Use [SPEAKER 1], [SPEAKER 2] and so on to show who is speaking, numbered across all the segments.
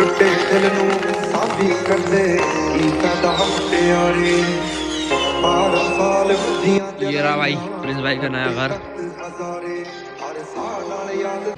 [SPEAKER 1] टुटे दिल नू साबी करदे की फायदा प्यारे 12 साल बुद्धियां।
[SPEAKER 2] ये रहा भाई प्रिंस भाई का नया घर।
[SPEAKER 1] हजारे हर साल नाल याद।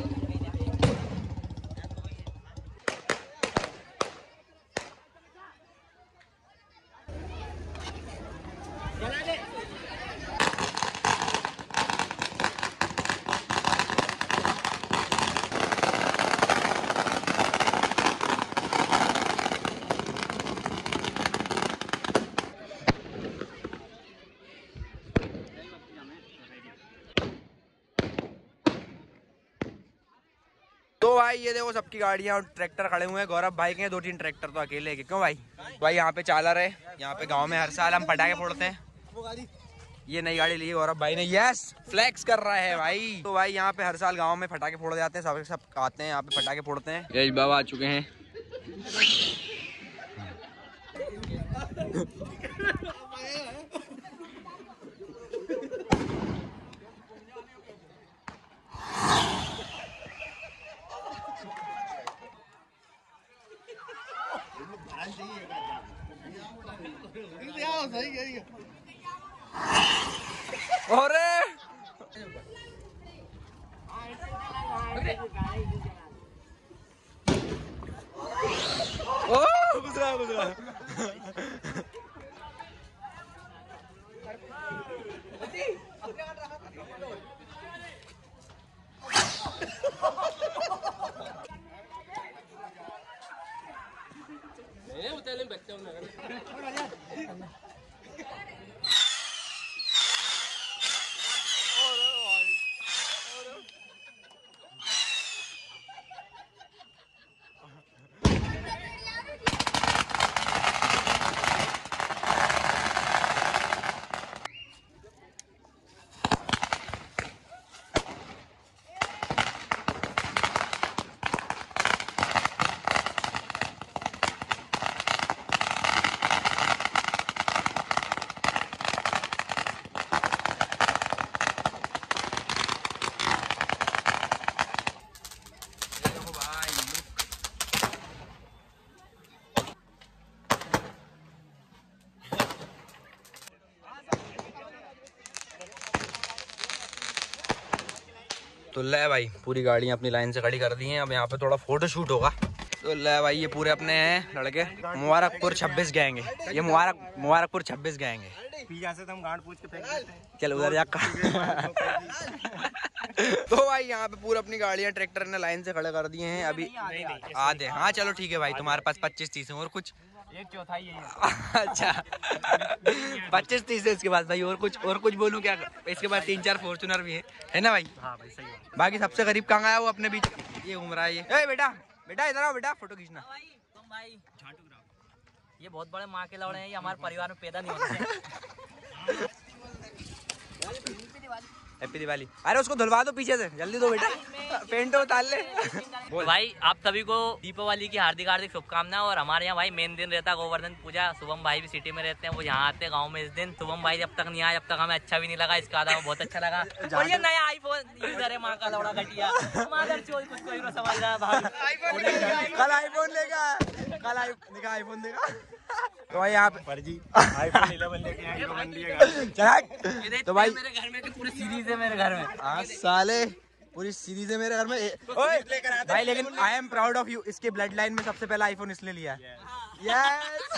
[SPEAKER 2] तो भाई ये देखो सबकी गाड़ियां और ट्रैक्टर खड़े हुए हैं। गौरव भाई के हैं 2-3 ट्रैक्टर तो अकेले के। क्यों भाई? भाई यहाँ पे चालर है। यहाँ पे गांव में हर साल हम पटाखे फोड़ते हैं। ये नई गाड़ी ली है गौरव भाई ने। यस फ्लेक्स कर रहा है भाई। तो भाई यहाँ पे हर साल गांव में पटाखे फोड़े जाते हैं। सब आते हैं यहाँ पे पटाखे फोड़ते हैं। यश बाबा आ चुके हैं। अरे ओ गुजरा तो ले भाई पूरी गाड़ियाँ अपनी लाइन से खड़ी कर दी हैं। अब यहाँ पे थोड़ा फोटो शूट होगा। तो ले भाई ये पूरे अपने हैं लड़के। मुबारकपुर 26 गैंग है ये। मुबारकपुर 26 गैंग है।
[SPEAKER 3] पिज़्ज़ा से तो हम गांड पूछ के फेंक देते हैं।
[SPEAKER 2] चल उधर जा। तो भाई यहाँ पे पूरी अपनी गाड़ियाँ ट्रैक्टर ने लाइन से खड़े कर दिए हैं। अभी आधे। हाँ चलो ठीक है भाई तुम्हारे पास 25-30 है और कुछ
[SPEAKER 3] एक चौथाई है।
[SPEAKER 2] अच्छा 25-30 है इसके बाद भाई। और कुछ बोलूं क्या? इसके बाद 3-4 फॉर्च्यूनर भी है ना भाई?
[SPEAKER 3] हाँ भाई सही है।
[SPEAKER 2] बाकी सबसे गरीब कहाँ आया वो अपने बीच ये घूम रहा है ये। ए बेटा इधर आओ बेटा फोटो खींचना।
[SPEAKER 4] तुम भाई ये बहुत बड़े माँ के लौड़े हैं। ये हमारे परिवार में पैदा नहीं होते।
[SPEAKER 2] हैप्पी दिवाली। अरे उसको धुलवा दो पीछे से जल्दी दो बेटा। पेंट उतार ले।
[SPEAKER 4] तो भाई आप सभी को दीपावली की हार्दिक शुभकामनाएं। और हमारे यहाँ भाई मेन दिन रहता है गोवर्धन पूजा। शुभम भाई भी सिटी में रहते हैं। वो यहाँ आते हैं गांव में इस दिन। शुभम भाई जब तक नहीं आया जब तक हमें अच्छा भी नहीं लगा। इसका आधा बहुत अच्छा लगा। और ये नया आईफोन यूजर है माँ का लौड़ा घटिया। कुछ कोई ना समझ रहा है भाई।
[SPEAKER 2] कल आईफोन लेगा। कल आईफोन देगा। तो भाई यहाँ पे
[SPEAKER 3] फर्जी आईफोन 11 लेके आए तो बन दिएगा।
[SPEAKER 2] तो भाई
[SPEAKER 4] मेरे घर में पूरी सीरीज है मेरे घर में।
[SPEAKER 2] आज साले पूरी सीरीज है मेरे घर में। ओए भाई लेकिन I am proud of you. इसके ब्लड लाइन में सबसे पहला आईफोन इसलिए लिया है। यस।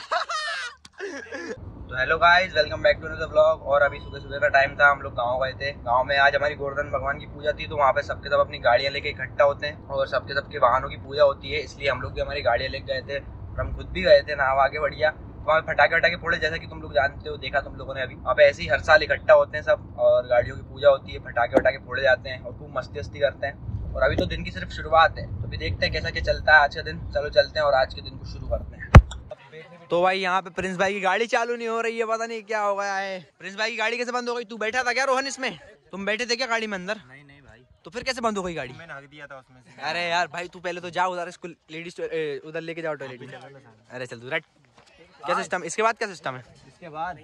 [SPEAKER 2] तो hello guys welcome back to another vlog. और अभी सुबह का टाइम था। हम लोग गांव गए थे। गांव में आज हमारी गोवर्धन भगवान की पूजा थी। तो वहाँ पे सबके सब अपनी गाड़ियाँ लेके इकट्ठा होते हैं और सबके वाहनों की पूजा होती है। इसलिए हम लोग भी हमारी गाड़ियाँ लेके गए थे और हम खुद भी गए थे नहा आगे बढ़िया। वहाँ पटाखे फोड़े जैसा कि तुम लोग जानते हो। देखा तुम लोगों ने अभी। वहाँ पे ऐसे ही हर साल इकट्ठा होते हैं सब और गाड़ियों की पूजा होती है। पटाखे फोड़े जाते हैं और खूब मस्ती करते हैं। और अभी तो दिन की सिर्फ शुरुआत है। तो अभी देखते हैं कैसा क्या चलता है आज का दिन। चलो चलते हैं और आज के दिन को शुरू करते हैं। तो भाई यहाँ पे प्रिंस भाई की गाड़ी चालू नहीं हो रही है। पता नहीं क्या हो गया है। प्रिंस भाई की गाड़ी कैसे बंद हो गई? तू बैठा था क्या रोहन इसमें? तुम बैठे थे क्या गाड़ी में अंदर?
[SPEAKER 3] नहीं भाई।
[SPEAKER 2] तो फिर कैसे बंद हो गई गाड़ी?
[SPEAKER 3] मैंने हक दिया था उसमें से।
[SPEAKER 2] अरे यार भाई तू पहले तो जा उधर इसको लेडीज उधर लेके जाओ टॉयलेट में। अरे चल तू राइट। क्या सिस्टम? इसके बाद क्या सिस्टम है?
[SPEAKER 3] इसके बाद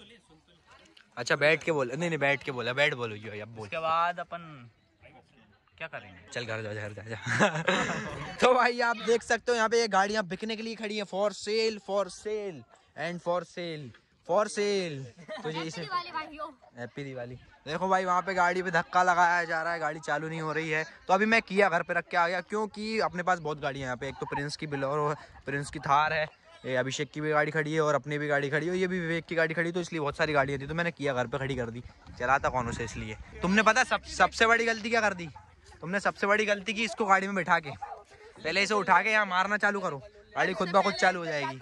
[SPEAKER 2] अच्छा बैठ के बोल। नहीं बैठ के बोला। बैठ बोलो अब बोल।
[SPEAKER 4] उसके बाद अपन क्या करेंगे?
[SPEAKER 2] चल घर जा, घर जा। तो भाई आप देख सकते हो यहाँ पे ये गाड़ियाँ बिकने के लिए खड़ी है, for sale and for sale. तो ये इसे हैप्पी दिवाली। देखो भाई वहाँ पे गाड़ी पे धक्का लगाया जा रहा है, गाड़ी चालू नहीं हो रही है। तो अभी मैं किया घर पे रख के आ गया, क्योंकि अपने पास बहुत गाड़ियाँ यहाँ पे। एक तो प्रिंस की बिलोरो, प्रिंस की थार है, ये अभिषेक की भी गाड़ी खड़ी है और अपनी भी गाड़ी खड़ी है, ये भी विवेक की गाड़ी खड़ी, तो इसलिए बहुत सारी गाड़ियाँ थी। तो मैंने किया घर पे खड़ी कर दी, चलाता कौन उसे इसलिए। तुमने पता सबसे बड़ी गलती क्या कर दी? तुमने सबसे बड़ी गलती की, इसको गाड़ी में बैठा के पहले इसे उठा के यहाँ मारना चालू करो, गाड़ी खुद ब खुद चालू हो जाएगी।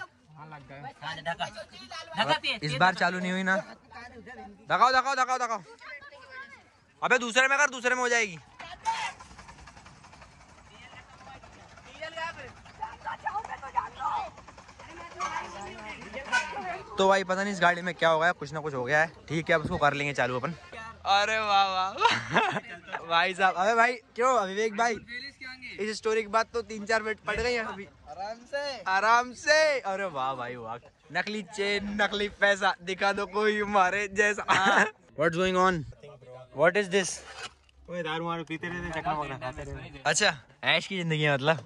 [SPEAKER 2] इस बार चालू नहीं हुई ना, दगाओ। अबे दूसरे में कर, दूसरे में हो जाएगी। तो भाई पता नहीं इस गाड़ी में क्या हो गया, कुछ ना कुछ हो गया है। ठीक है अब उसको कर लेंगे चालू अपन। अरे वाह भाई साहब। अबे भाई क्यों विवेक भाई, इस स्टोरी के बाद तो 3-4 मिनट पड़ गई हैं अभी आराम से। अरे वाह भाई वाह, नकली चेन, नकली पैसा, दिखा दो कोई मारे जैसा। What's going on? What is this?
[SPEAKER 3] दारू वारू पीते रहते, चकना वकना खाते रहते।
[SPEAKER 2] अच्छा ऐश की जिंदगी है मतलब।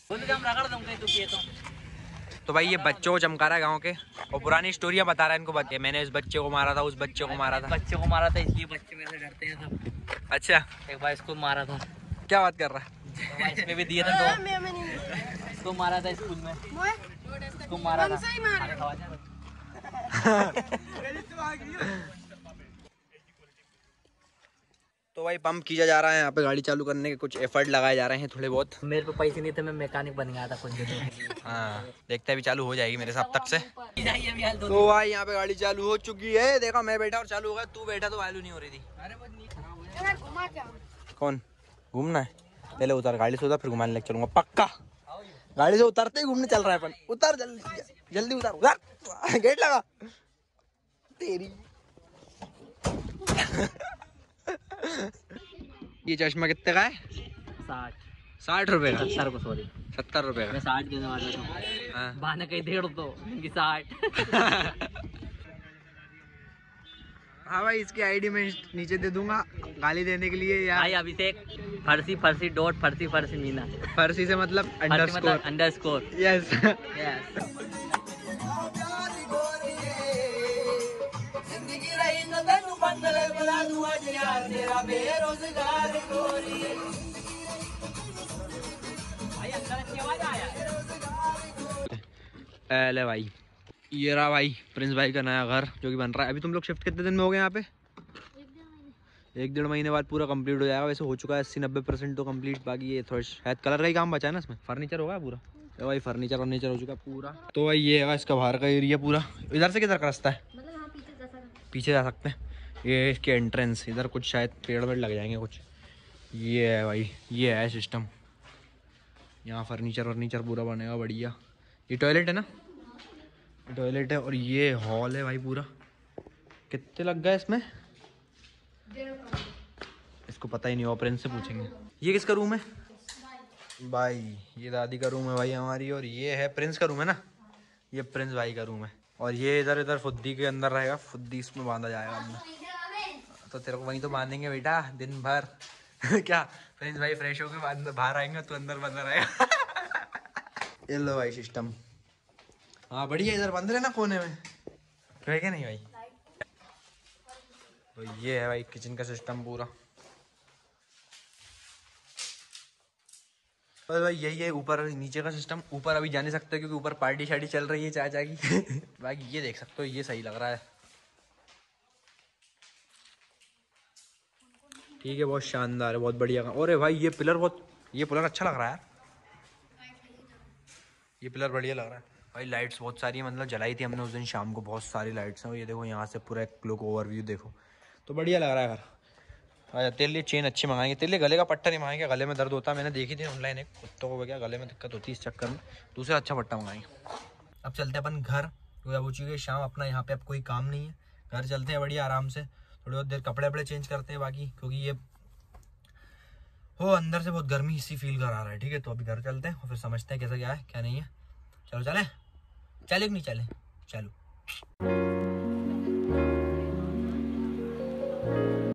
[SPEAKER 2] तो भाई ये बच्चों को चमका रहा है गाँव के, और पुरानी स्टोरियाँ बता रहा है इनको। बच्चे मैंने इस बच्चे को मारा था, उस बच्चे को मारा था,
[SPEAKER 4] इसलिए बच्चे मेरे से डरते हैं सब।
[SPEAKER 2] अच्छा
[SPEAKER 4] एक बार इसको मारा था।
[SPEAKER 2] क्या बात कर रहा है?
[SPEAKER 4] इसमें भी दिए थे तो इसको मारा था स्कूल में, इसको मारा था।
[SPEAKER 2] तो भाई पंप किया जा रहा है यहाँ पे, गाड़ी चालू करने के कुछ एफर्ट लगाए जा रहे हैं थोड़े बहुत।
[SPEAKER 4] मेरे पे पैसे नहीं थे, मैं मैकेनिक बन गया था कुछ दिन।
[SPEAKER 2] हाँ देखते हैं अभी चालू हो जाएगी मेरे हिसाब तक से। तो भाई यहाँ पे गाड़ी चालू हो चुकी है, देखा मैं बैठा और चालू हो गया, तू बैठा तो चालू नहीं हो रही थी। कौन घूमना है? पहले उतर, गाड़ी से उतर, फिर घुमाने लेके चलूंगा पक्का। गाड़ी से उतरते ही घूमने चल रहा है अपन। उतर जल्दी उतर, गेट लगा तेरी। ये चश्मा कितने का है? 60 रुपए का?
[SPEAKER 4] 70 को, सॉरी
[SPEAKER 2] 70 रुपए का।
[SPEAKER 4] मैं 60 देने वाला था, बहाने कहीं 1.5 तो 60।
[SPEAKER 2] हाँ भाई इसकी आईडी मैं नीचे दे दूंगा गाली देने के लिए यार।
[SPEAKER 4] भाई अभिषेक फरसी डॉट फरसी मीना।
[SPEAKER 2] फरसी से मतलब
[SPEAKER 4] अंडरस्कोर।
[SPEAKER 2] यस। ले भाई ये रहा भाई प्रिंस भाई का नया घर जो कि बन रहा है। अभी तुम लोग शिफ्ट कितने दिन में हो गए यहाँ पे? 1-1.5 महीने बाद पूरा कंप्लीट हो जाएगा। वैसे हो चुका है 80-90% तो कंप्लीट, बाकी ये थोड़ा शायद कलर का ही काम बचा है ना इसमें। फर्नीचर होगा पूरा, तो भाई फर्नीचर हो चुका है पूरा। तो भाई ये है इसका बाहर का एरिया पूरा। इधर से किधर का रास्ता है? पीछे जा सकते हैं। ये इसके एंट्रेंस, इधर कुछ शायद पेड़ वेड़ लग जाएंगे कुछ। ये है भाई, ये है सिस्टम। यहाँ फर्नीचर पूरा बनेगा बढ़िया। ये टॉयलेट है ना, टॉयलेट है, और ये हॉल है भाई पूरा। कितने लग गए इसमें? इसको पता ही नहीं, ऑपरेशन से पूछेंगे। ये किसका रूम है भाई? ये दादी का रूम है भाई हमारी, और ये है प्रिंस का रूम है ना, ये प्रिंस भाई का रूम है। और ये इधर फुद्दी के अंदर रहेगा, फुद्दी इसमें बांधा जाएगा अंदर। तो तेरे को वहीं तो बांधेंगे बेटा दिन भर। क्या प्रिंस भाई फ्रेश होके बाहर आएंगे, तू अंदर बंदा रहेगा। ये लो भाई सिस्टम। हाँ बढ़िया, इधर बंद रहे ना कोने में, है क्या नहीं भाई? तो ये है भाई किचन का सिस्टम पूरा। बस भाई यही है ऊपर नीचे का सिस्टम। ऊपर अभी जा नहीं सकते क्योंकि ऊपर पार्टी शार्टी चल रही है चाचा की। बाकी ये देख सकते हो, ये सही लग रहा है। ठीक है, बहुत शानदार है, बहुत बढ़िया। और भाई ये पिलर अच्छा लग रहा है यार, ये पिलर बढ़िया लग रहा है भाई। लाइट्स बहुत सारी है, मतलब जलाई थी हमने उस दिन शाम को, बहुत सारी लाइट्स हैं। ये देखो यहाँ से पूरा एक लोग ओवरव्यू देखो, तो बढ़िया लग रहा है घर। अच्छा तेरे लिए चेन अच्छी मंगाएंगे, तेरे लिए गले का पट्टा नहीं मंगाएंगे, गले में दर्द होता है। मैंने देखी थी ऑनलाइन, एक कुत्तों को क्या गले में दिक्कत होती है इस चक्कर में, दूसरा अच्छा पट्टा मंगाएंगे। अब चलते हैं अपन घर, क्योंकि अब हो चुकी है शाम, अपना यहाँ पे अब कोई काम नहीं है। घर चलते हैं बढ़िया आराम से, थोड़ी बहुत देर कपड़े वपड़े चेंज करते हैं बाकी, क्योंकि ये अंदर से बहुत गर्मी सी फील करा रहा है। ठीक है, तो अभी घर चलते हैं और फिर समझते हैं कैसा क्या है क्या नहीं है। चलो चले कि नहीं चले? चलो।